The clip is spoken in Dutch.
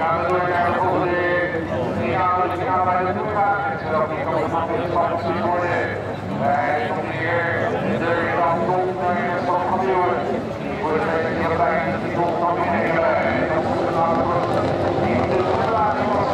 gaan we door naar de volgende finale. De finale bij de toerwagen. Het is wel niet komen van de stand worden. Wij komen hier de Ranton naar de stad van Leeuwen. Die wordt even bij de titel van de hele. En dat is de naam in de toerwagen was